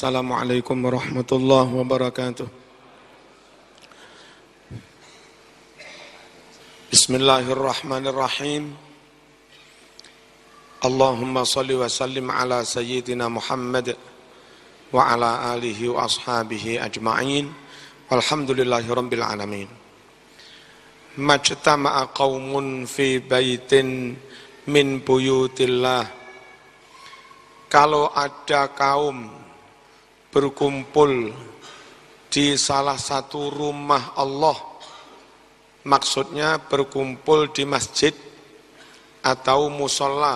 Assalamualaikum warahmatullahi wabarakatuh. Bismillahirrahmanirrahim. Allahumma salli wa sallim ala sayyidina Muhammad wa ala alihi wa ashabihi ajma'in. Walhamdulillahi rabbil alamin. Majtama'a qaumun fi baitin min buyutillah. Kalau ada kaum berkumpul di salah satu rumah Allah, maksudnya berkumpul di masjid atau musola,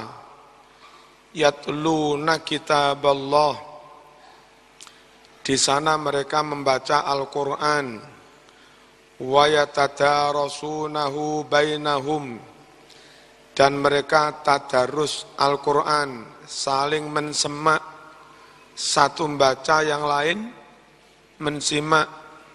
yatluna kitaballah, di sana mereka membaca Al-Quran, wa yatadarasunahu bainahum, dan mereka tadarus Al-Quran, saling mensemak, satu membaca yang lain mensimak.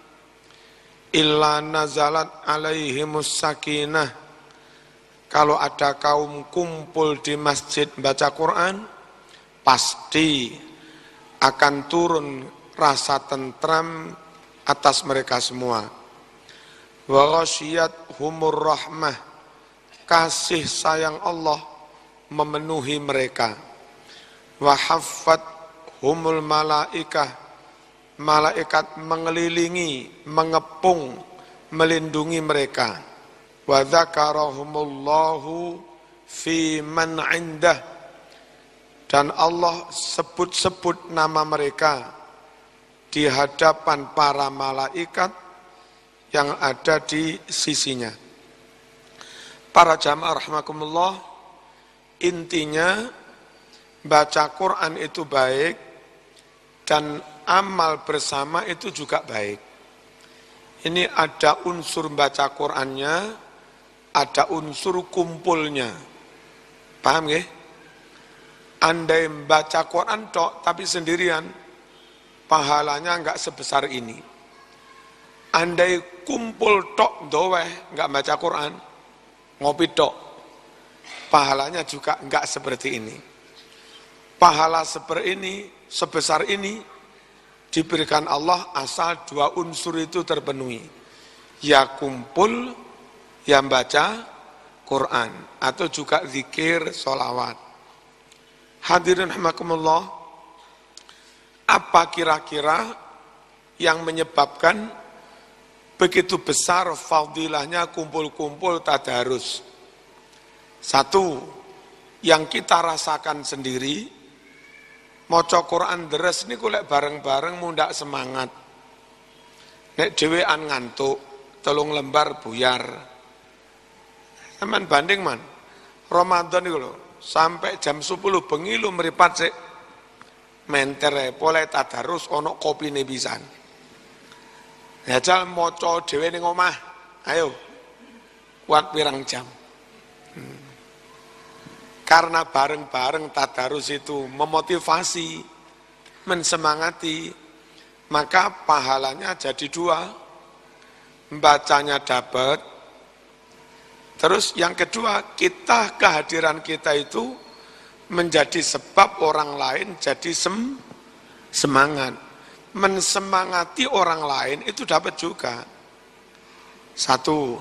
Illa nazalat alaihimus sakinah, kalau ada kaum kumpul di masjid baca Quran, pasti akan turun rasa tentram atas mereka semua. Wa ghasyiyat humur rahmah, kasih sayang Allah memenuhi mereka. Wa haffat humul malaikah, malaikat mengelilingi, mengepung, melindungi mereka. Wa dzakarahumullahu fi man 'indah, dan Allah sebut-sebut nama mereka di hadapan para malaikat yang ada di sisinya. Para jamaah rahimakumullah, intinya baca Quran itu baik, dan amal bersama itu juga baik. Ini ada unsur baca Qur'annya, ada unsur kumpulnya. Paham ya? Andai baca Quran tok tapi sendirian, pahalanya enggak sebesar ini. Andai kumpul tok doeh enggak baca Quran, ngopi tok, pahalanya juga enggak seperti ini. Pahala seperti ini, sebesar ini diberikan Allah asal dua unsur itu terpenuhi. Ya kumpul, ya baca Quran, atau juga zikir, sholawat. Hadirin rahimakumullah, apa kira-kira yang menyebabkan begitu besar fadilahnya kumpul-kumpul tadarus? Satu, yang kita rasakan sendiri, maca Quran deres niku lek bareng-bareng mundak semangat. Nek dhewean ngantuk, 3 lembar buyar. Sampeyan banding man. Ramadan niku lho, sampai jam 10 bengi lu mripat sik menter pole tadarus ana kopine pisan. Jajal maca dhewe ning omah. Ayo. Kuat pirang jam. Karena bareng-bareng tadarus itu memotivasi, mensemangati, maka pahalanya jadi 2. Bacanya dapat. Terus yang kedua, kehadiran kita itu menjadi sebab orang lain jadi semangat. Mensemangati orang lain itu dapat juga. 1.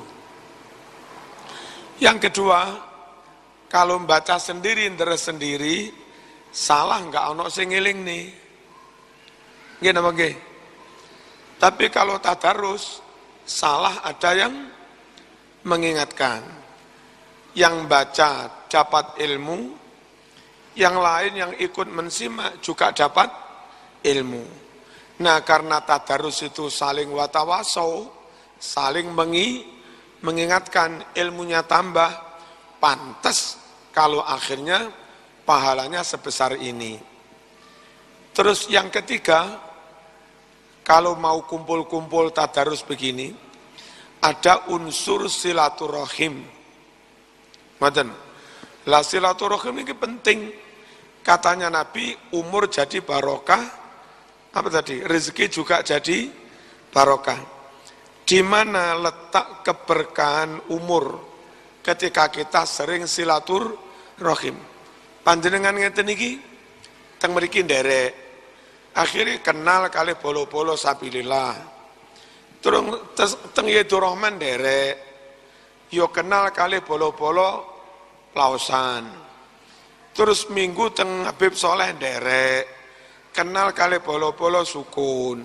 Yang kedua, kalau membaca sendiri, deres sendiri, salah enggak ono sing ngeling nih. Nggih napa nggih? Tapi kalau tadarus, salah ada yang mengingatkan. Yang baca dapat ilmu, yang lain yang ikut mensimak juga dapat ilmu. Nah, karena tadarus itu saling watawasau, saling mengingatkan, ilmunya tambah, pantas kalau akhirnya pahalanya sebesar ini. Terus yang ketiga, kalau mau kumpul-kumpul tadarus begini, ada unsur silaturahim. Ngoten. Lah silaturahim ini penting. Katanya Nabi, umur jadi barokah, apa tadi? Rezeki juga jadi barokah. Di mana letak keberkahan umur? Ketika kita sering silaturahim. Panjenengan ngeten iki teng mriki nderek Akhirnya kenal kali bolo-bolo sabilillah. Terus teng Yedur Rahman derek. Yo kenal kali bolo-bolo Lausan. Terus minggu teng Habib Soleh derek. Kenal kali bolo-bolo Sukun.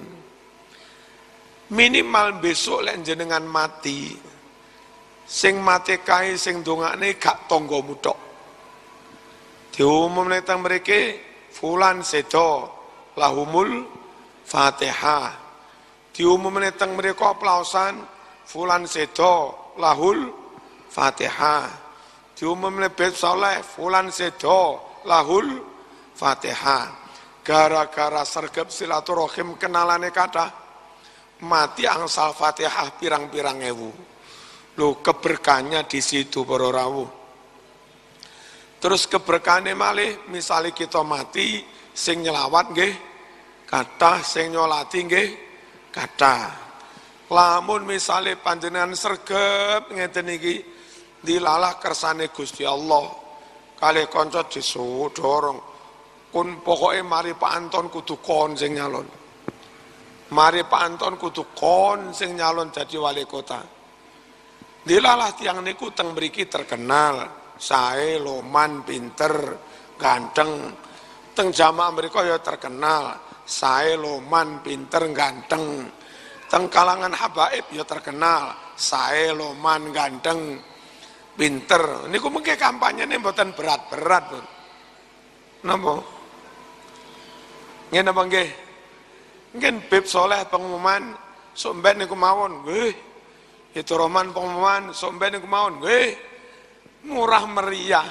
Minimal besok lek jenengan mati. Sing mati kae sing dongakne gak tanggamu tok. Diumumne teng mriki fulan sedo lahumul Fatihah. Diumumne teng mriko Plausan fulan sedo lahul Fatihah. Diumumne Bait Saleh fulan sedo lahul Fatihah. Gara-gara sergap silaturahim kenalane kathah mati angsal Fatihah pirang-pirang ewu. Loh, keberkahannya di situ para rawuh. Terus keberkahannya malih misalnya kita mati sing nyelawat nggih kathah, sing nyolati nggih kathah. Lamun misalnya panjenengan sregep ngeten iki dilalah kersane Gusti Allah kalih kanca disodorong kun pokoke mari Pak Anton kudu kon sing nyalon. Mari Pak Anton kudu kon sing nyalon dadi wali kota. Dilalah tiang niku teng mriki terkenal, sae loman pinter, ganteng. Teng jamaah mriko ya terkenal, sae loman pinter ganteng. Teng kalangan habaib ya terkenal, sae loman ganteng pinter. Niku mengke kampanyene mboten berat-berat, Pun. Napa? Nggih napa nggih? Nggih Bib Soleh pengumuman sok mben niku mawon, nggih. Itu roman pengumuman sok mben niku mawon, nggih. Murah meriah.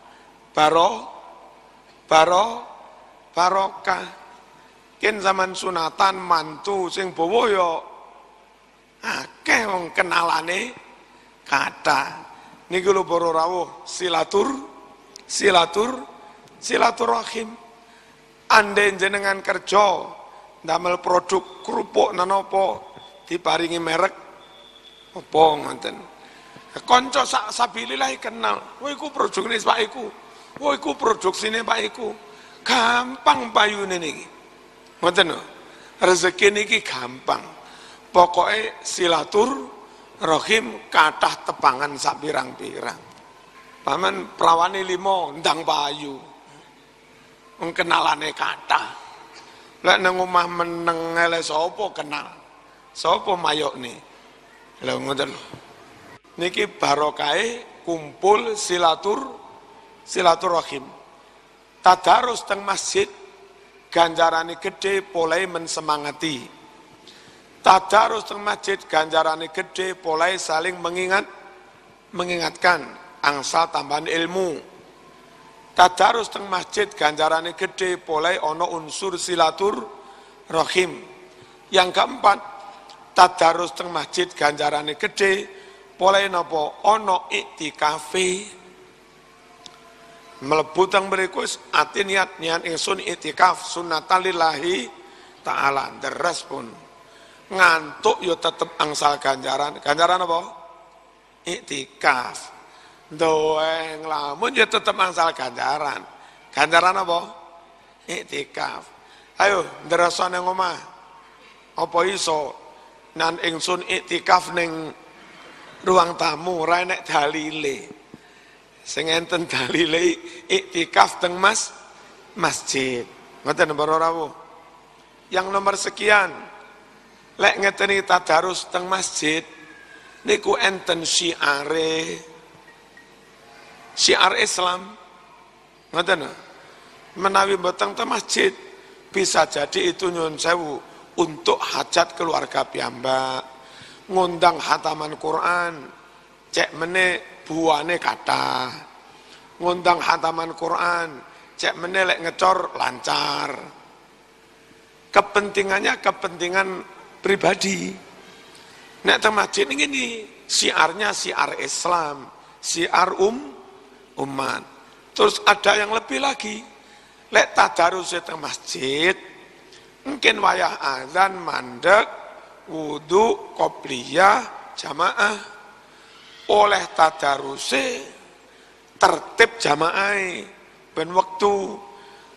Barokah. Ken zaman sunatan mantu sing bawa ya akeh wong kenalane kathah. Niku lho para rawuh silaturahim. Andai jenengan kerja ndamel produk kerupuk napa diparingi merek apa ngoten. Kanca sabilillah kenal. Wah iku produksine Pak iku. Wah iku produksine Pak iku. Gampang payune niki. Ngoten lho. Rezeki niki gampang. Pokoke silaturahim kathah tepangan sak pirang-pirang. Paman prawane 5 ndang payu. Wong kenalane kathah. Lek nang omah meneng ele sapa kenal. Sapa mayokne. Lha ngoten lho. Niki barokahe kumpul silaturahim. Tadarus teng masjid ganjarane gede polai mensemangati. Tadarus teng masjid ganjarane gede polai saling mengingatkan angsal tambahan ilmu. Tadarus teng masjid ganjarane gede polai ono unsur silaturahim. Yang keempat, tadarus teng masjid ganjarane gede polai napa ono iktikafe. Mlebu teng mriku ati niat ingsun iktikaf sunnatan lillahi taala. Deres pun ngantuk yo tetep angsal ganjaran. Ganjaran apa? Iktikaf. Doeng lamun yo tetep angsal ganjaran. Ganjaran apa? Iktikaf. Ayo nderasa nang omah. Apa iso nan ingsun iktikaf ning ruang tamu ora enek dalile. Sing enten dalile iktikaf teng masjid. Ngoten para rawuh. Yang nomor sekian lek ngeteni tadarus teng masjid niku enten syiar Islam. Ngoten menawi mboten teng masjid bisa jadi itu nyuwun sewu untuk hajat keluarga piyambak, ngundang hataman Quran, cek meneh buane kathah. Ngundang hataman Quran, cek meneh lek ngecor lancar. Kepentingannya kepentingan pribadi. Nek teng masjid ini syiarnya syiar Islam, syiar umat. Terus ada yang lebih lagi. Lek tadarus teng masjid, mungkin wayah azan mandek, wudu, qobliyah, jamaah. Oleh tadaruse tertib jamaah ben wektu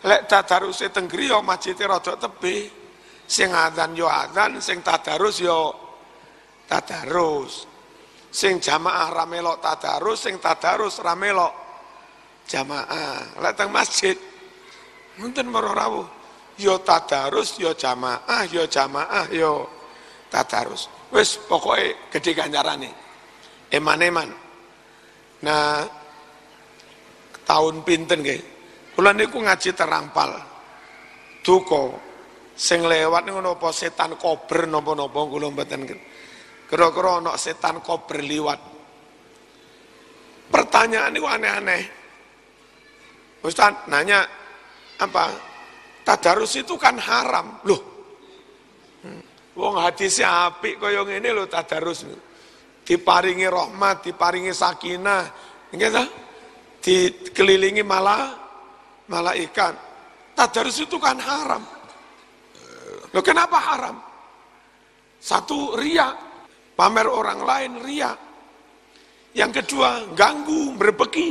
Lek tadaruse teng griya masjide rada tebih. Sing adzan yo adzan, sing tadarus yo tadarus. Sing jamaah ra melok tadarus, sing tadarus ra melok jamaah. Lek teng masjid mboten para rawuh. Yo tadarus, yo jamaah, yo tadarus. Wis pokoke gedhe ganjarane. Eman-eman. Nah, tahun pinten nggih? Kula niku ngaji terampal. Duka sing lewat niku napa setan kober napa-napa kula mboten. Kira-kira ana setan kober liwat. Pertanyaan niku aneh-aneh. Ustaz nanya apa? Tadarus itu kan haram. Loh. Wong hadisnya apik kaya ngene lho tadarus. Diparingi rahmat, diparingi sakinah. Nggih ta? Dikelilingi malaikat. Tadarus itu kan haram. Loh kenapa haram? Satu, riya. Pamer orang lain, riya. Yang kedua, ganggu, berbeki.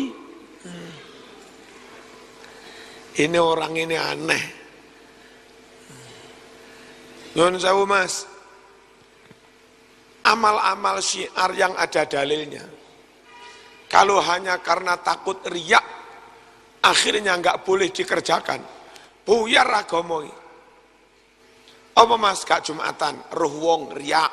Ini orang ini aneh. Nyuwun sewu Mas. Amal-amal syiar yang ada dalilnya. Kalau hanya karena takut riya, akhirnya enggak boleh dikerjakan. Buyar agama. Apa Mas gak Jumatan, roh wong riya.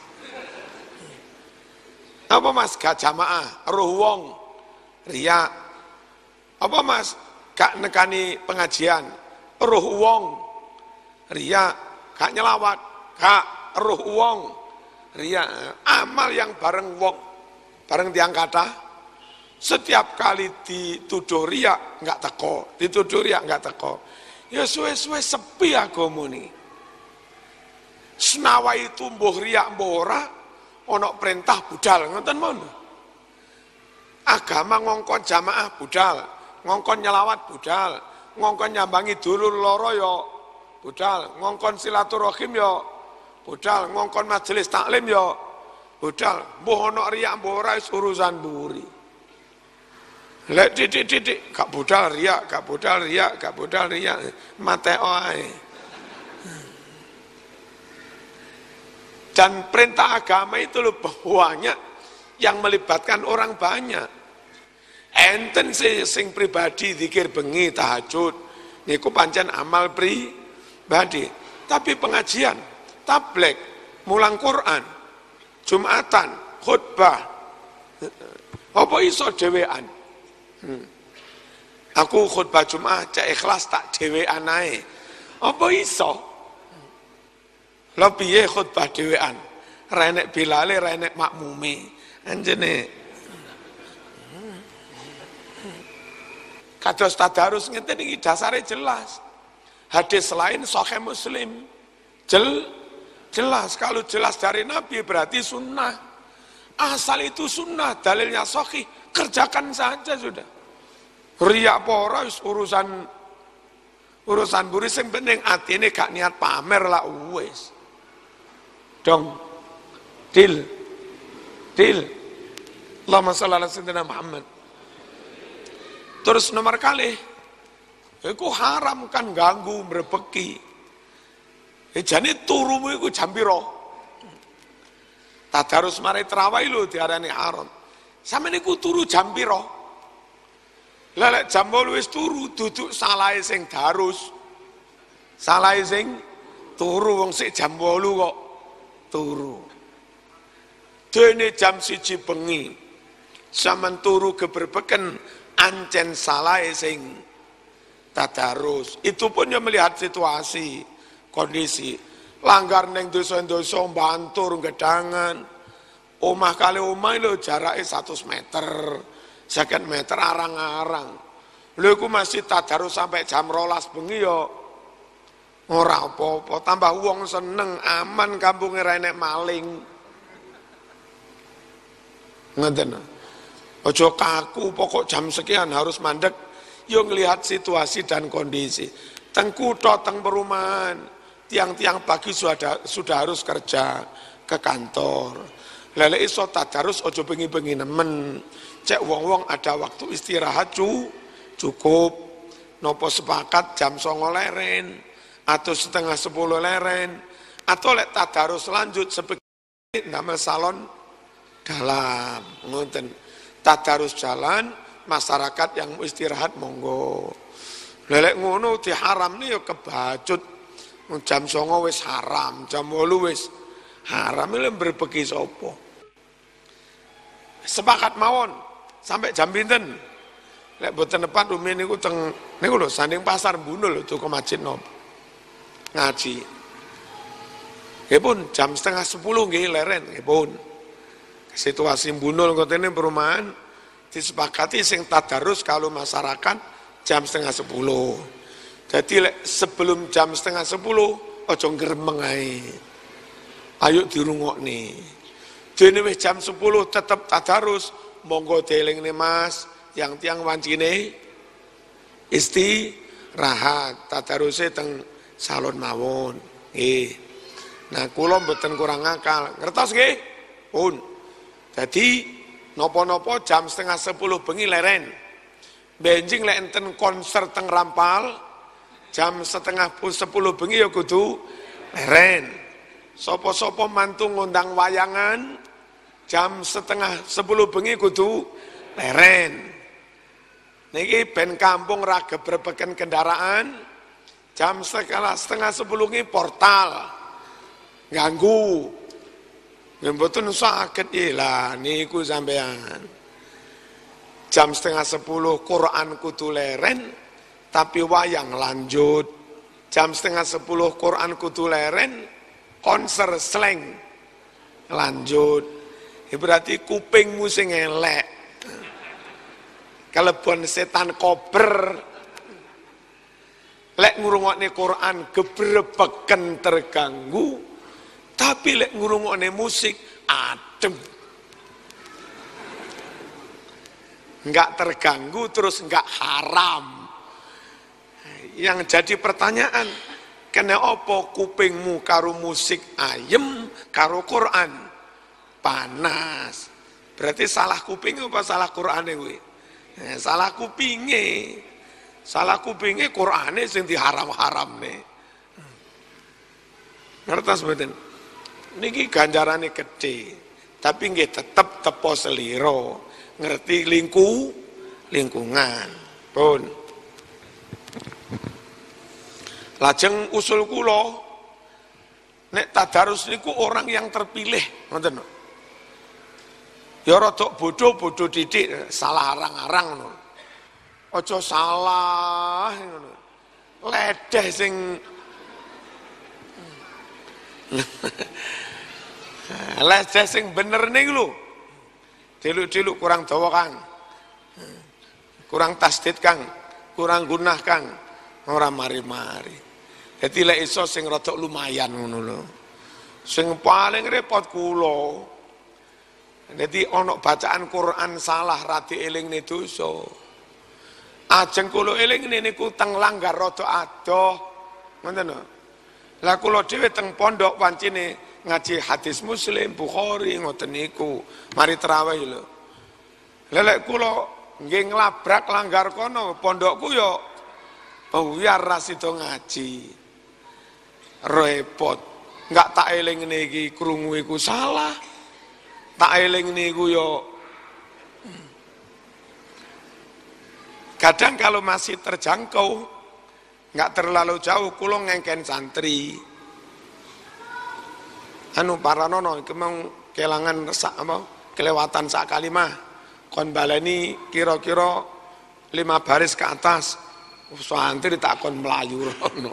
Apa Mas gak jamaah, roh wong riya. Apa Mas gak nekani pengajian, roh wong riya. Gak nyelawat, gak roh wong riya. Amal yang bareng wong, bareng tiang kata. Setiap kali dituduh riya enggak teko, dituduh riya enggak teko. Ya suwe-suwe sepi agama ni. Senawa itu mbuh riya mbuh ora, ana perintah budal ngoten mon. Agama ngongkon jamaah budal, ngongkon nyelawat budal, ngongkon nyambangi dulur loro ya budal, ngongkon silaturahim ya budal, ngongkon majelis taklim ya budal. Mbuh ana riya mbuh ora urusan buri. Lek titik-titik gak budal riya, gak budal riya, gak budal riya, mate oae. Dan perintah agama itu loh banyak yang melibatkan orang banyak. Enten sing pribadi zikir bengi tahajud niku pancen amal pribadi. Tapi pengajian, tablek, mulang Quran, Jumatan, khutbah. Apa iso dhewean? Aku khutbah Jumat cek ikhlas tak dhewean ae. Apa iso? Lha piye khutbah dhewean? Renek bilale, renek makmume. Anjene. Kados tadarus ngeten iki dasare jelas. Hadis lain sahih Muslim. Jelas kalau jelas dari Nabi berarti sunnah. Asal itu sunnah, dalilnya sahih, kerjakan saja sudah. Riya apa ora urusan buri sing penting atine gak niat pamer lah wis. Dong. Deal. Allahumma shalli ala sayyidina Muhammad. Terus nomor kali iku haram kan ganggu mrebeki. Jane turumu iku jam pira? Tadarus mari terawih lho diarani haram. Sampe niku turu jam pira? Lah lek jam 8 wis turu duduk salahe sing darus. Salahe sing turu wong sik jam 8 kok turu. Dene jam 1 bengi. Sampeyan turu geberbeken ancen salahe sing tadarus. Itu pun ya melihat situasi, kondisi. Langgar neng dosa-dosa bantur gedangan. Omah kali omah lho jarake 100 meter. 50 meter arang-arang. Lho iku masih tadarus sampai jam 12 bengi ya ora apa-apa, tambah wong seneng, aman kampunge ra enek maling. Ngoten. Aja kaku pokok jam sekian harus mandek, yo ngelihat situasi dan kondisi. Teng kutha, teng perumahan, tiang-tiang pagi sudah harus kerja ke kantor. Lele iso tadarus aja bengi-bengi nemen. Cek wong-wong ada waktu istirahat cukup. nopo sepakat jam 9 leren atau setengah 10 leren atau lek tadarus lanjut sebagai nama salon dalam ngoten tadarus jalan masyarakat yang istirahat monggo lelek ngono diharam nih ya kebacut jam 9 wis haram jam 8 wis haram ini berbagi sopo sepakat mawon sampai jam pinten lek boten tepat umi niku teng niku lho sanding pasar Bunul tuh ke masjid nopo ngaji nggih pun jam setengah 10 nggih leren nggih pun situasi Bunul kotene perumahan disepakati sing tadarus kalau masyarakat jam setengah 10 jadi sebelum jam setengah 10 ojo gremeng ae ayo dirungokne dene wis jam 10 tetep tadarus monggo dielingne Mas yang tiang wancine istirahat tadaruse teng salon mawon nggih nah kula mboten kurang akal ngertos nggih pun jadi nopo-nopo jam setengah 10 bengi leren benjing lek enten konser teng Rampal jam setengah 10 bengi ya kudu leren sopo-sopo mantu ngundang wayangan jam setengah 10 bengi kudu leren niki ben kampung ra gebrebeken kendaraan jam setengah 10 ini portal ganggu mboten saged lah niku sampean jam setengah 10 Quran kudu leren tapi wayang lanjut jam setengah 10 Quran kudu leren konser slang lanjut berarti kupingmu sing elek kelebon setan kober lek ngurungokne Quran gebrebeken terganggu tapi lek ngurungokne musik adem enggak terganggu terus enggak haram yang jadi pertanyaan kena opo kupingmu karo musik ayem karo Quran panas berarti salah kuping apa salah Qur'ane kuwi salah kupinge Qur'ane sing diharam-haramne ngertos mboten niki ganjarane gede tapi nggih tetep tepo seliro ngerti lingkungan pun lajeng usul kula nek tadarus niku orang yang terpilih ngoten ya rada bodoh didik salah arang-arang ngono aja salah ngono ledeh sing ledeh sing bener niku lho diluk-diluk kurang dawa Kang kurang tasdid Kang kurang gunah Kang ora mari-mari dadi lek iso sing rada lumayan ngono lho sing paling repot kula dadi ana bacaan Quran salah ra dielingne dosa ajeng kula elingne niku teng langgar rada adoh ngoten lho lah kula dhewe teng pondok wancine ngaji hadis Muslim Bukhari ngoten niku mari tarawih lho lelek kula nggih nglabrak langgar kono pondokku yo buyar ra sida ngaji repot enggak tak elingne iki krungu iku salah tak elingne iku yo kadang kalau masih terjangkau enggak terlalu jauh kula ngengken santri paranono kemang kelangan kelewatan sak kalimah kon baleni kira-kira 5 baris ke atas santri tak kon melayu rono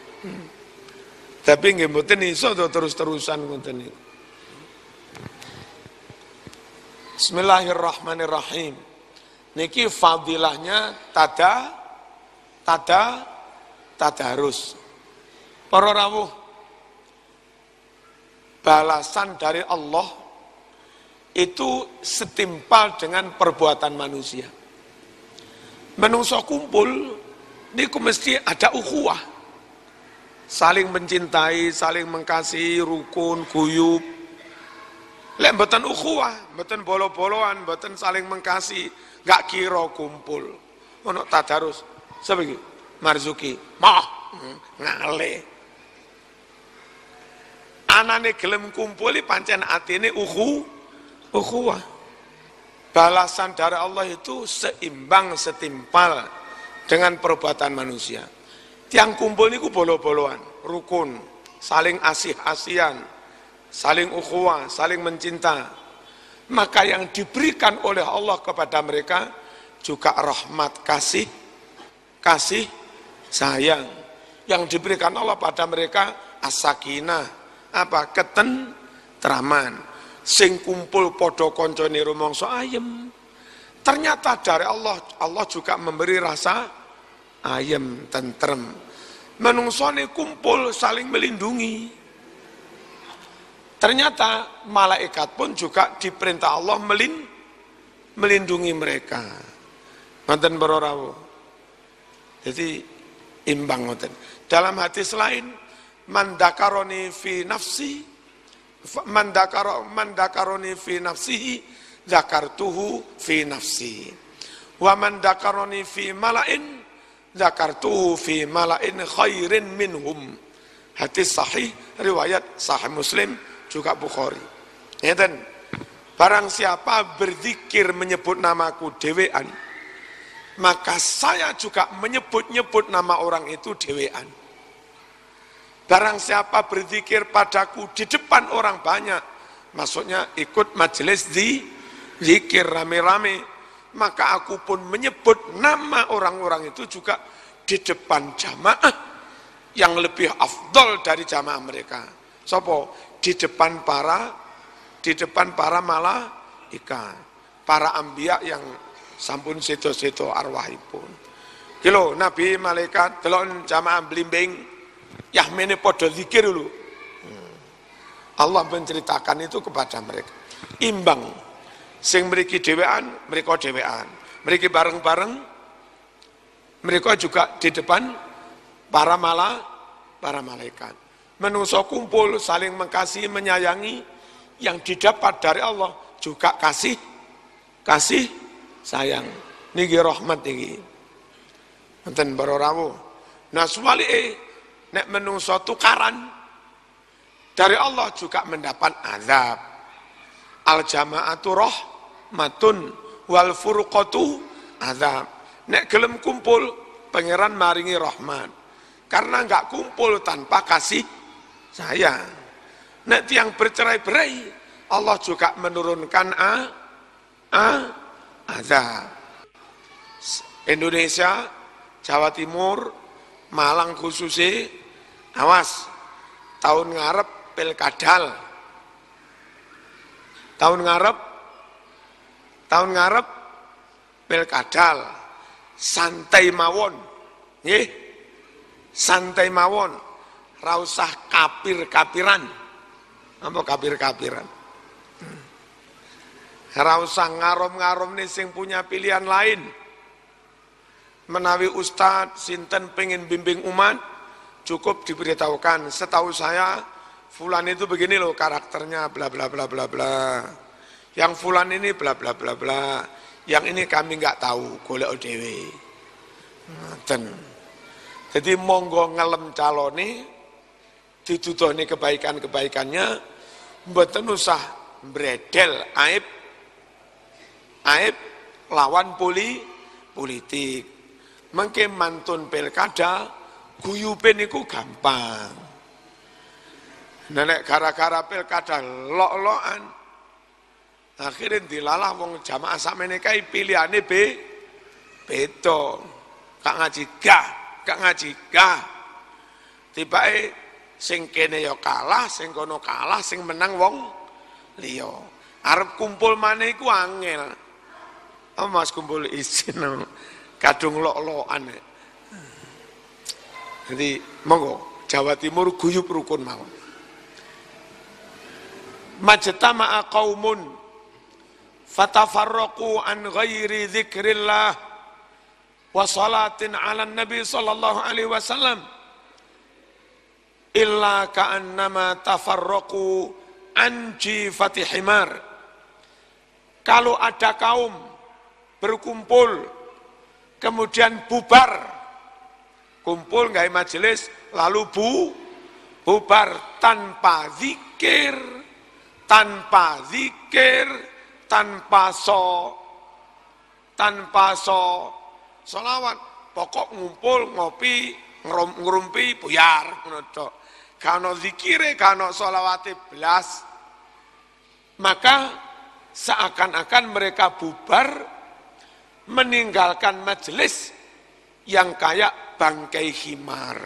tapi nggih mboten iso terus-terusan ngoten niku Bismillahirrahmanirrahim niki fadilahnya tadarus para rawuh balasan dari Allah itu setimpal dengan perbuatan manusia. Menungso kumpul, niku mesti ada ukhuwah. Saling mencintai, saling mengasihi, rukun, guyub. Lek mboten ukhuwah, mboten bolo-boloan, mboten saling mengasihi, gak kira kumpul. Ono tadarus. Sebegi, Marzuki, mah ngale. Anane gelem kumpuli pancen atine ukhuwah. Balasan dari Allah itu seimbang, setimpal dengan perbuatan manusia. Tiang kumpul niku bolo-boloan, rukun, saling asih-asihan, saling ukhuwah, saling mencinta. Maka yang diberikan oleh Allah kepada mereka juga rahmat, kasih sayang. Yang diberikan Allah pada mereka as-sakinah, ketentraman. Sing kumpul podo koncone rumangsa ayem. Ternyata dari Allah juga memberi rasa ayem, tentrem. Menungsone kumpul saling melindungi. Ternyata malaikat pun juga diperintah Allah melindungi mereka. Ngoten para rawuh. Jadi imbang ngoten. Dalam hadis lain, man dakaroni fi nafsi man dakaroni fi nafsihi zakartuhu fi nafsi wa man dakaroni fi mala'in zakartuhu fi mala'in khairin minhum. Hadis sahih riwayat sahih Muslim juga Bukhari. Ngeten, barang siapa berzikir menyebut namaku dhewean, maka saya juga menyebut-nyebut nama orang itu dhewean. Barang siapa berzikir padaku di depan orang banyak, maksudnya ikut majelis zikir rame-rame, maka aku pun menyebut nama orang-orang itu juga di depan jamaah yang lebih afdol dari jamaah mereka. Sopo? Di depan para malaikat, para anbiya yang sampun sedo-sedo arwahipun. Kilo Nabi malaikat delok jamaah blimbing Yahmene podo zikir dulu. Allah menceritakan itu kepada mereka. Imbang. Sing mriki dhewean, mereka dhewean. Mriki bareng-bareng, mereka juga di depan para malaikat. Menungso kumpul, saling mengasihi, menyayangi, yang didapat dari Allah juga kasih sayang. Niki rahmat niki. Enten para rawuh. Nah suwalike nek menungso tukaran dari Allah juga mendapat azab. Al jama'atu rahmatun wal furqatu azab. Nek gelem kumpul pangeran maringi rahmat. Karena enggak kumpul tanpa kasih sayang. Nek tiang bercerai-berai Allah juga menurunkan azab. Indonesia, Jawa Timur, Malang khususnya, awas, tahun ngarep pilkadal. Tahun ngarep pilkadal. Santai mawon. Nggih. Santai mawon. Ra usah kapir-kapiran. Apa kapir-kapiran? Ra usah ngarom-ngarom nih sing punya pilihan lain. Menawi ustadz sinten pengen bimbing umat, cukup diberitahukan. Setahu saya, fulan itu begini loh karakternya, bla bla bla bla bla. Yang fulan ini bla bla bla bla. Yang ini kami nggak tahu, golek dhewe. Ngoten. Jadi monggo ngelem calone, dituduhne kebaikan-kebaikannya, mboten usah mbredel aib lawan politik. Mengke mantun pilkada, guyupen niku gampang. Nek gara-gara pilkada lok-lokan, akhirnya dilalah wong jamaah sakmene kae pilihane beda. Kak ngaji gah. Tibake sing kene ya kalah, sing kono kalah, sing menang wong liya. Arep kumpul maneh iku angel. Mas kumpul isin. Kadung lok-lokan. Jadi monggo Jawa Timur guyub rukun mawon. Majtama'a qaumun fatafarraqu an ghairi dzikrillah wa salatin 'ala nabi sallallahu alaihi wasallam illa ka'annama tafarraqu an jifati himar. Kalau ada kaum berkumpul kemudian bubar kumpul gawe majelis lalu bubar tanpa zikir, tanpa selawat. Pokok ngumpul ngopi ngrumpi buyar ngono tok. Kana zikire, kana selawate blas. Maka seakan-akan mereka bubar meninggalkan majelis yang kayak bangkai khimar.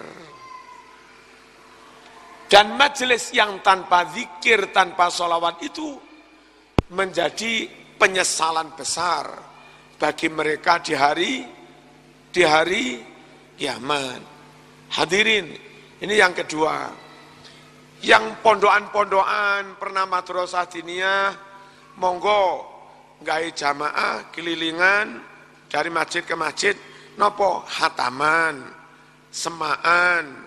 Dan majelis yang tanpa zikir, tanpa sholawat itu menjadi penyesalan besar bagi mereka di hari kiamat. Hadirin, ini yang kedua. Yang pondokan-pondokan pernah madrasah diniyah, monggo gawe jamaah kelilingan dari masjid ke masjid, nopo hataman, semaan,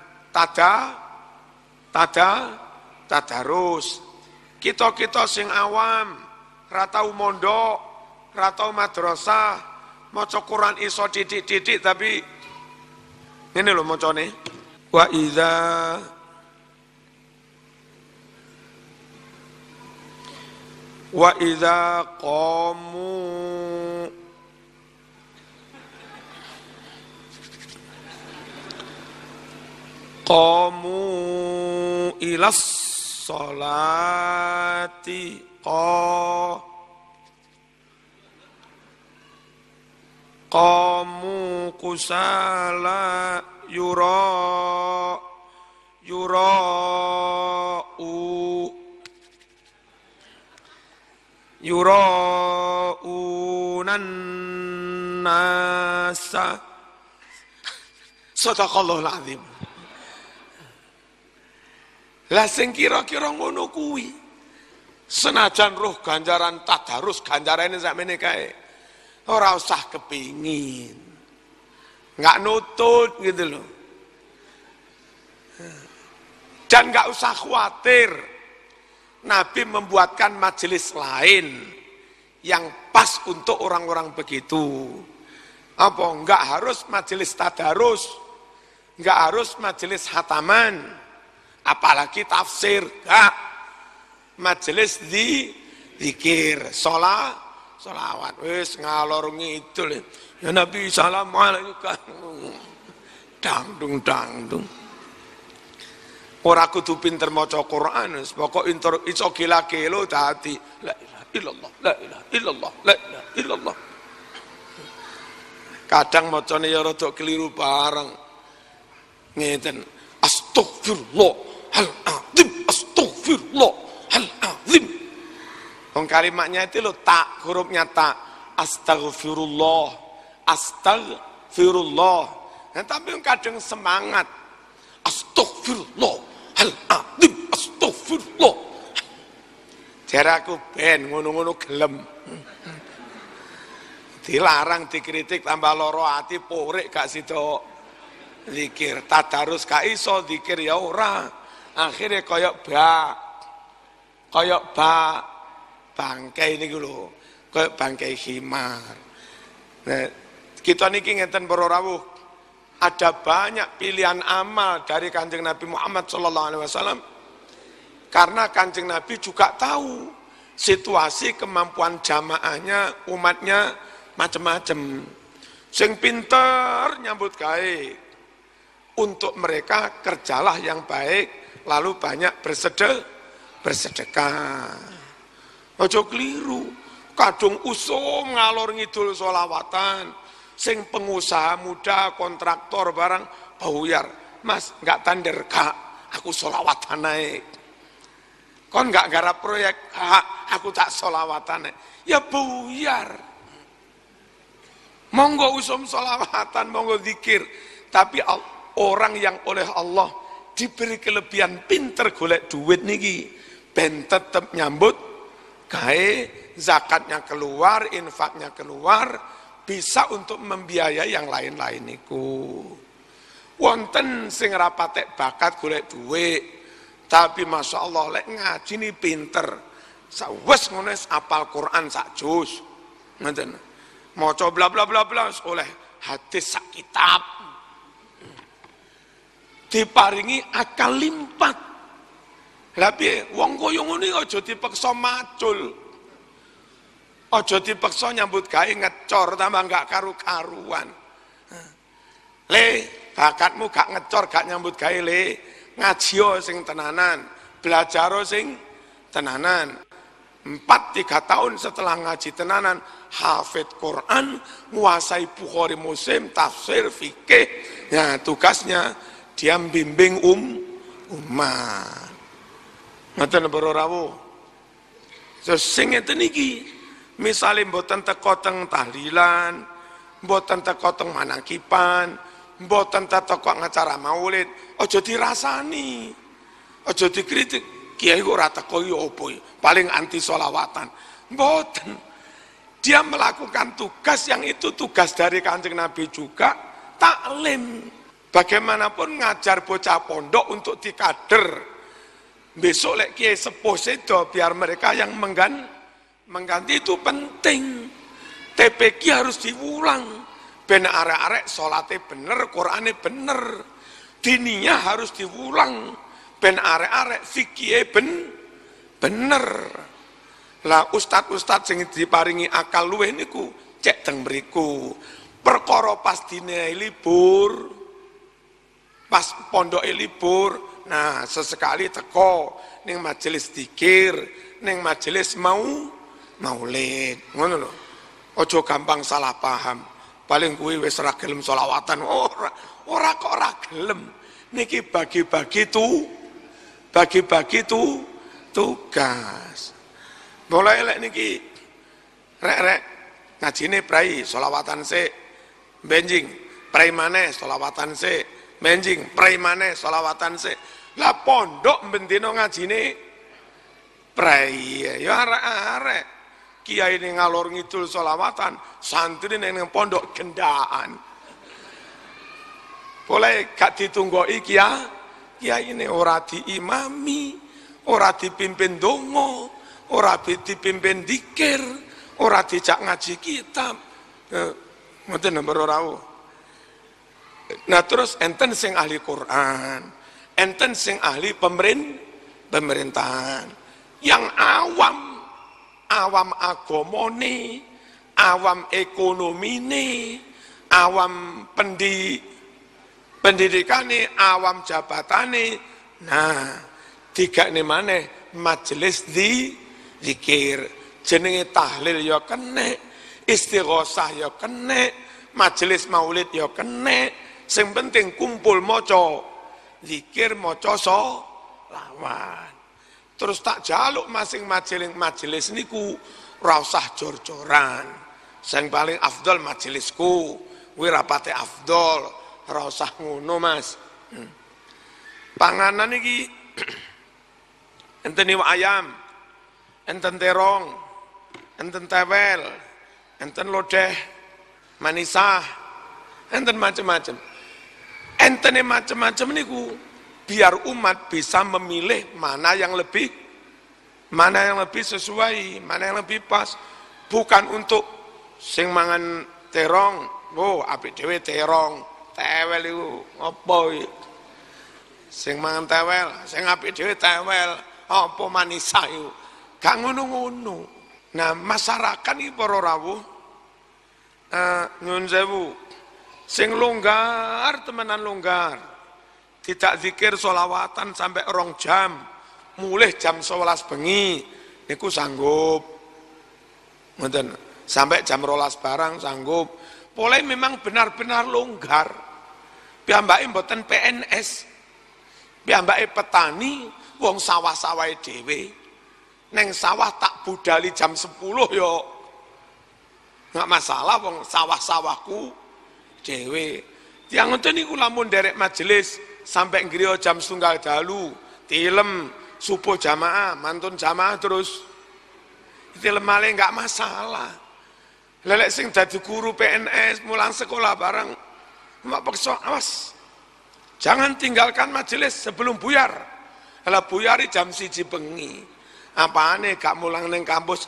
tadarus. Kita sing awam, ra tau mondok, ra tau madrasah, maca Quran iso didik-didik tapi ngene lho macane. Wa idza qamu ilas sholati qamu kusala yura'unan nasa. Shadaqallahul azim. Lah sing kira-kira ngono kuwi senajan roh ganjaran tadarus ganjarane sakmene kae ora usah kepingin. Enggak nutut gitu loh. Dan enggak usah khawatir. Nabi membuatkan majelis lain yang pas untuk orang-orang begitu. Apa? Enggak harus majelis tadarus, enggak harus majelis hataman, apalagi tafsir. Enggak. Majelis zikir, sholawat. Wis ngalor ngidul. Ya Nabi assalamualaikum. Dangdung. Ora kudu pinter maca Quran, pokok iso gila-gelo dadi la ilaha illallah, la ilaha illallah, la ilaha illallah. Kadang macane ya rada keliru bareng. Ngeten, astagfirullahalazim. Wong kalimatnya itu lho tak, hurufnya tak. Astagfirullah. Nah, tapi kadang semangat. Astagfirullah. Astagfirullah. Jaraku ben ngono-ngono gelem. Dilarang, dikritik, tambah loro ati, porek gak sida zikir. Tadarus gak iso, zikir ya ora. Akhirnya koyok bangkai niku lho, koyok bangkai khimar. Nah, kita niki ngeten para rawuh. Ada banyak pilihan amal dari Kanjeng Nabi Muhammad SAW. Karena Kanjeng Nabi juga tahu situasi kemampuan jamaahnya, umatnya macam-macam. Sing pinter nyambut gawe. Untuk mereka kerjalah yang baik, lalu banyak bersedekah. Ojo keliru, kadung usum ngalor ngidul sholawatan. Sing pengusaha muda, kontraktor barang, buyar. Mas, enggak tender, Kak, aku sholawatan naik. Kon enggak garap proyek, Kak, aku tak sholawatan naik. Ya buyar. Monggo usum sholawatan, monggo zikir. Tapi orang yang oleh Allah diberi kelebihan pinter golek duit niki, ben tetep nyambut, gawe zakatnya keluar, infaknya keluar, bisa untuk membiayai yang lain-lain niku. Wonten sing rapatek bakat golek duit, tapi masya Allah lek ngaji ni pinter. Sawes ngono apal Quran sak juz. Ngoten. Maca bla bla bla bla oleh hadis sak kitab. diparingi akal limpat. Lah piye wong koyo ngene aja dipaksa macul. Aja dipaksa nyambut gawe ngecor tambah enggak karu-karuan. Le, bakatmu gak ngecor gak nyambut gawe le, ngaji sing tenanan, belajar sing tenanan. 4-3 tahun setelah ngaji tenanan, hafid Quran, menguasai Bukhari Muslim, tafsir, fikih. Nah, tugasnya dia bimbing umat. Ngoten para rawuh. Sing ngeten iki, misale mboten teko teng tahlilan, mboten teko teng manakipan, mboten teko acara maulid, aja dirasani. Aja dikritik. Kiai kok ora teko ya opo ya? Paling anti sholawatan. Mboten. Dia melakukan tugas yang itu tugas dari Kanjeng Nabi juga, taklim. Bagaimanapun ngajar bocah pondok untuk dikader. Besok lek kiai sepuh sedo biar mereka yang mengganti itu penting. TPQ harus diulang. Ben arek-arek salate bener, Qur'ane bener. Dininya harus diulang. Ben arek-arek fikih bener. Lah ustad-ustad sing diparingi akal luweh niku cek teng mriku. Perkara pas dine libur, pas pondoke libur, nah sesekali teko ning majelis zikir, ning majelis maulid. Ngono lho. Aja gampang salah paham. Paling kuwi wis ora gelem selawatan. Ora kok ora gelem. Niki bagi-bagi tugas. Mulai lek niki rek ngajine prai selawatan sik benjing, prai maneh selawatan sik benjing, prai maneh selawatan sik. Lah pondok bendina ngajine prai ya arek-arek. Kiai ning ngalor ngidul selawatan, santri ning pondok gendaan. Boleh gak ditunggoki kiai ini ora diimami, ora dipimpin donga, ora dipimpin dikir, ora dijak ngaji kitab. Ngoten napa ora. Nah terus enten sing ahli Quran, enten sing ahli pemerintahan. Yang awam agamane, awam ekonomine, awam pendidikane, awam jabatane. Nah, tiga ini maneh majelis zikir. Jenenge tahlil ya kene, istighosah ya kene, majelis maulid ya kene. Sing penting kumpul maca zikir, maca sholawat. Terus tak jaluk masing majelis niku ora usah jor-joran. Sing paling afdol majelisku, kuwi rapate afdol. Ora usah ngono, Mas. Panganan iki enten iwak ayam, enten terong, enten tewel, enten lodeh, manisah, enten macam-macam. Entene macam-macam niku biar umat bisa memilih mana yang lebih sesuai, mana yang lebih pas. Bukan untuk sing mangan terong, apik dhewe terong. Tewel itu apa iki? Sing mangan tewel, sing apik dhewe tewel, apa manisah iku. Gak ngono-ngono. Nah, masyarakat iki para rawuh nyun sewu. Sing longgar temenan longgar. Tidak zikir sholawatan sampai 2 jam. Mulih jam 11 bengi niku sanggup. Ngoten. Sampai jam 12 barang sanggup. Boleh memang benar-benar longgar. Piyambake mboten PNS. Piyambake petani, wong sawah-sawahe dhewe. Neng sawah tak budali jam 10 yo. Enggak masalah wong sawah-sawahku dhewe. Tiyang ngoten niku lamun derek majelis sampai ngriya jam 1 dalu, tilem subuh jamaah, mantun jamaah terus. Tilem malih enggak masalah. Lelek sing dadi guru PNS mulang sekolah bareng, mak paksa awas. Jangan tinggalkan majelis sebelum buyar. Kalau buyari jam 1 bengi. Apane gak mulang ning kampus.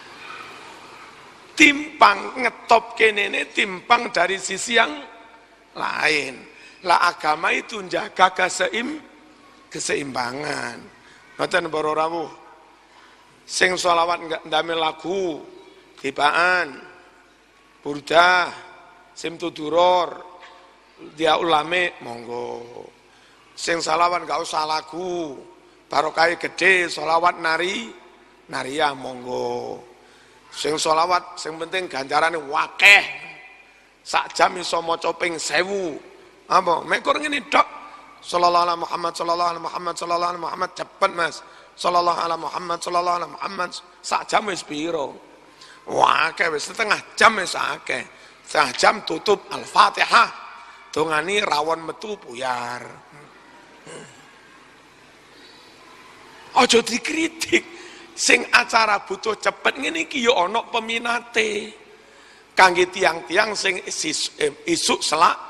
Timpang ngetop kene timpang dari sisi yang lain. Lah agama itu jaga keseimbangan. Ngoten para rawuh. Sing sholawat enggak ndame lagu, tibaan, burdah, simtuduror, dia ulame monggo. Sing sholawat enggak usah lagu, barokah gede, sholawat nariah monggo. Sing sholawat, sing penting ganjarane wakeh. Sak jam iso maca ping 1000. Apa? Mek kur ngene tok. Sallallahu alaihi Muhammad, sallallahu alaihi Muhammad, sallallahu alaihi Muhammad, cepet Mas. Sallallahu alaihi Muhammad, sallallahu alaihi Muhammad, sak jam wis piro? Wakeh wis setengah jam wis akeh. Setengah jam tutup Al-Fatihah. Dongani rawon metu buyar. Aja dikritik. Sing acara butuh cepet ngene iki ya ana peminate. Kangge tiang-tiang sing isuk selak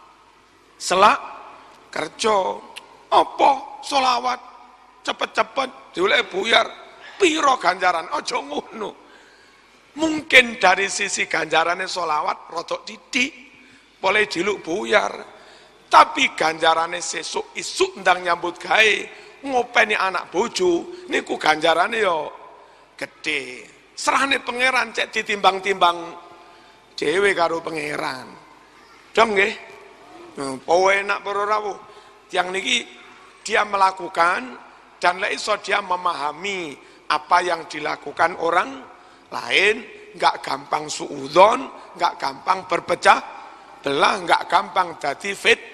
kerja apa sholawat cepet-cepet diulek buyar piro ganjaran aja ngono. Mungkin dari sisi ganjarane sholawat rodok didik boleh diluk buyar, tapi ganjarane sesuk isuk ndang nyambut gawe ngopeni anak bojo niku ganjarane yo gede. Serahane pangeran cek ditimbang-timbang dhewe karo pangeran. Dong nggih. Enak para rawuh. Yang niki dia melakukan dan lek iso dia memahami apa yang dilakukan orang lain, enggak gampang suudzon, enggak gampang berpecah belah, enggak gampang dadi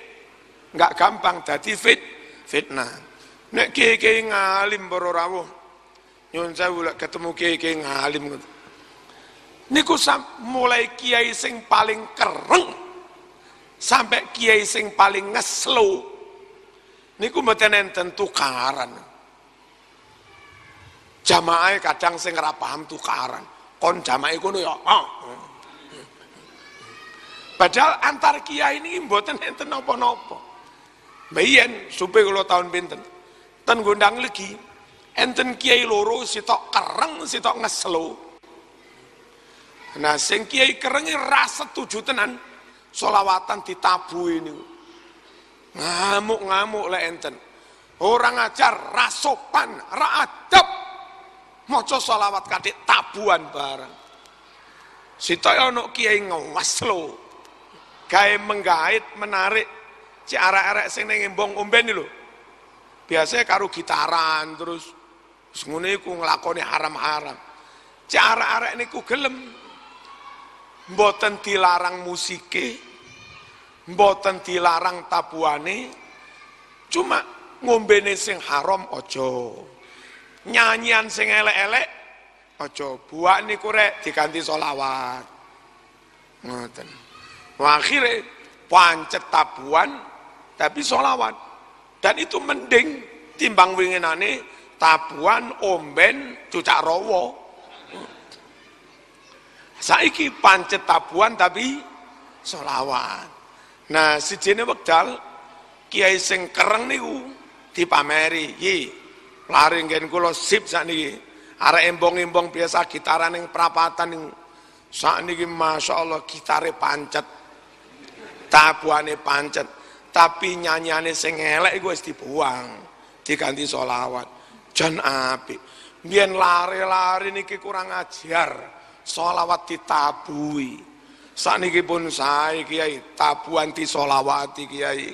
fitnah. Nek kiai ngalim para rawuh, nyuwun sewu lek ketemu kiai ngalim niku mulai kiai sing paling kereng sampai kiai sing paling ngeslo niku mboten enten tukaran. Jamaah kadang sing ora paham tukaran. Kon jamaah kono ya. Padahal antar kiai ini mboten enten napa-napa. Mbiyen supe kula tahun pinten. Ten gondang legi enten kiai loro sitok kereng sitok ngeslo. Nah sing kiai kereng ra setuju tenan sholawatan ditabuhi niku. Ngamuk-ngamuk lek enten. Orang ajar ra sopan, ra adab. Maca sholawat kadek tabuhan bareng. Sitok ana kiai ngewaslo. Gawe menggait menarik cek arek-arek sing ning embong omben lho. Biasanya karo gitaran terus ngono iku nglakoni haram-haram. Cek arek-arek niku gelem. Mboten dilarang musike, mboten dilarang tabuane, cuma ngombene sing haram aja. Nyanyian sing elek-elek aja. Buak niku rek diganti sholawat. Ngoten. Akhire pancet tabuan tapi sholawat. Dan itu mending timbang winginane tabuan omben cucak rawa. Saiki pancet tabuan tapi sholawat. Nah sijine wekdal kiai sing kereng niku dipameri, "Yi, lari nggen kula sip sakniki." Arek embong-embong biasa gitaran ning prapatan ning sakniki masyaallah gitare pancet. Tabuane pancet, tapi nyanyiane sing elek iku wis dibuang, diganti sholawat. Jan apik. Biyen lari-lari niki kurang ajar. Sholawat ditabui. Sakniki pun sae kiai tabuan disolawati kiai.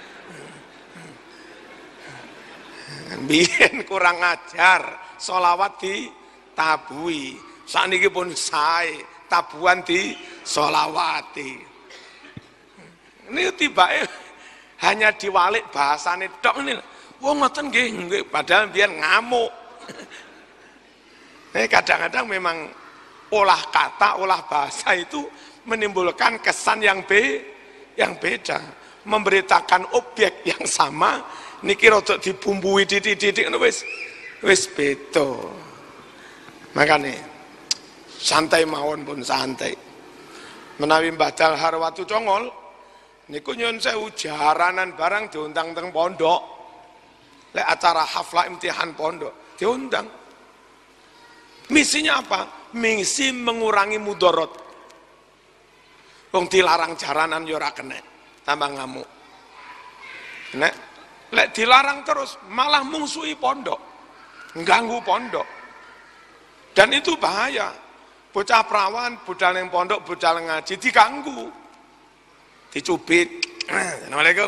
Biyen kurang ajar, sholawat ditabui. Sakniki pun sae tabuan disolawati. Ini tibake hanya diwalik bahasane tok ini. Wong ngoten nggih, padahal biyen ngamuk. Kadang-kadang memang olah kata, olah bahasa itu menimbulkan kesan yang beda. Memberitakan objek yang sama niki rada dibumbui didik-didik wis beda. Makane santai mawon pun santai. Menawi Mbah Dalhar Watu Congol niku nyun sewu jaranan barang diundang teng pondok. Lek acara haflah imtihan pondok diundang. Misinya apa? Misi mengurangi mudarat. Wong dilarang jaranan ya ora kena. tambah ngamuk. Nek lek dilarang terus malah mungsuhi pondok, mengganggu pondok. Dan itu bahaya. Bocah perawan, budal yang pondok, budal yang ngaji diganggu. Dicubit. Assalamualaikum.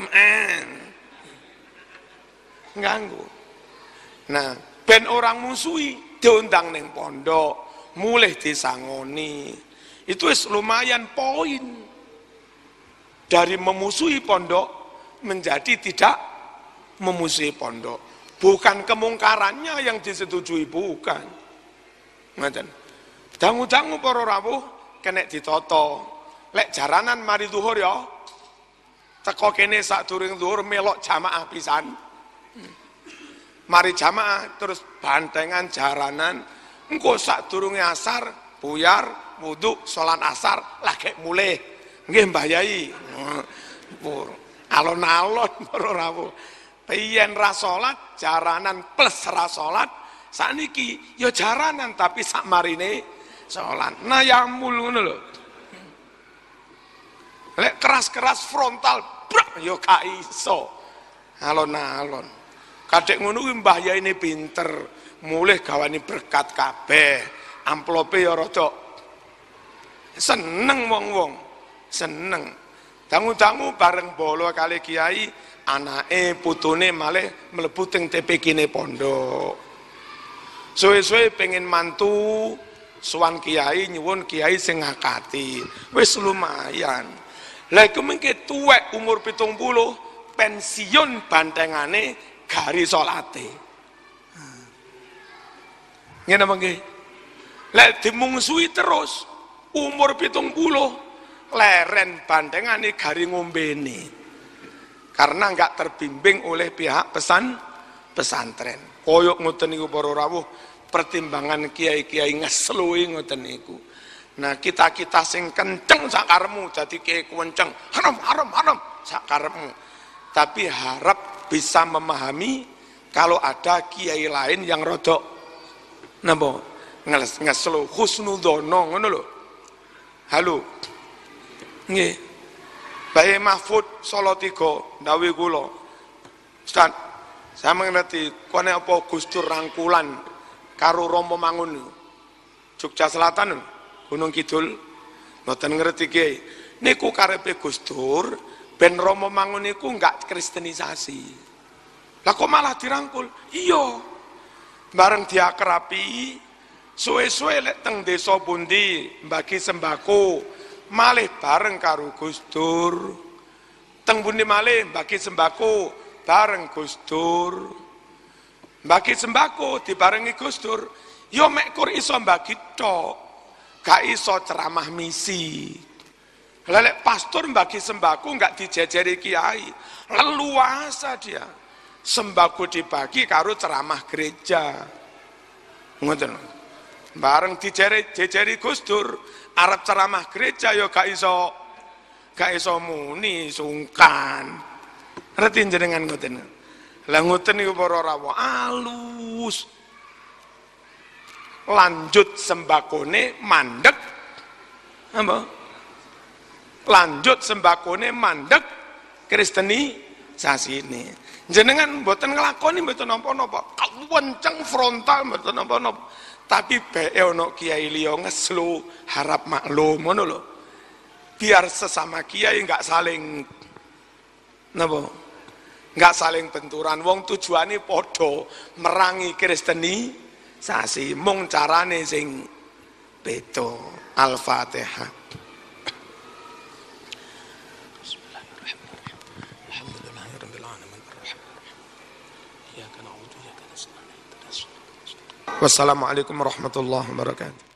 Ganggu. Nah, ben orang musuhi diundang ning pondok, mulih disangoni. Itu lumayan poin. Dari memusuhi pondok menjadi tidak memusuhi pondok. Bukan kemungkarannya yang disetujui, bukan. Ngoten. Dangu-dangu para rawuh kena ditoto. Lek jaranan mari zuhur ya. Teko kene sadurunge zuhur melok jamaah pisan. Mari jamaah terus bantengan jaranan. Engko sadurunge asar buyar wudu salat asar lagi mulih. Nggih Mbah Yai. Alon-alon para rawuh. Piyen ra salat jaranan plus ra salat sakniki ya jaranan tapi sak marine salat. Nayamul ngono lho. Lek keras-keras frontal brak ya gak iso. Alon-alon. Kadek ngono kuwi Mbah Yai ini pinter, mulih gawani berkat kabeh. Amplope ya rada seneng wong-wong. Seneng. Dangu-dangu bareng bolo kali kiai, anake putune malih mlebu teng TPK-ne pondok. Suwe-suwe pengen mantu sowan kiai nyuwun kiai sing ngakati. Wis lumayan. Lah iku mengke tuwek umur 70 pensiun bantengane gari salate. Ngene apa nggih? Lek dimungsuhi terus umur 70 leren bandengane gari ngombene. Karena enggak terbimbing oleh pihak pesantren. Koyok ngoten niku para rawuh, pertimbangan kiai-kiai ngesluwi ngoten niku. Nah, kita sing kenceng sakarepmu dadi kiai kenceng, haram sakarepmu. Tapi harap bisa memahami kalau ada kiai lain yang rodok napa ngeslu husnudzana ngono lho. Halo. Nggih. Bae Mahfud Solo 3 dawuh kula. Ustaz, saya mengerti kone apa Gus Dur rangkulan karo Romo Mangun Jogja Selatan Gunung Kidul mboten ngerti kiai. Niku karepe Gus Dur ben Romo Mangun niku enggak kristenisasi. Lah kok malah dirangkul? Iya. Bareng diakrapi suwe-suwe lek teng desa pundi mbagi sembako malih bareng karo Gus Dur. Teng pundi malih mbagi sembako bareng Gus Dur. Mbagi sembako dibarengi Gus Dur, yo mek kur iso mbagi tok. Gak iso ceramah misi. Lelek pastor mbagi sembako enggak dijejeri kiai. Leluasa dia. Sembako dibagi karo ceramah gereja. Ngoten. Bareng dijejeri Gus Dur, arep ceramah gereja yo gak iso muni sungkan. Ngerti jenengan ngoten. Lah ngoten niku para rawuh alus. Lanjut sembakone mandek. Apa? Lanjut sembakone mandek kristenisasine. Jenengan mboten nglakoni mboten napa-napa. Kenceng frontal mboten napa-napa. Tapi bae ono kiai liya ngeslu harap maklum ngono lho. Biar sesama kiai enggak saling napa? Enggak saling benturan. Wong tujuane padha merangi kristenisasi, mung carane sing beda. Al-Fatihah. Wassalamualaikum warahmatullahi wabarakatuh.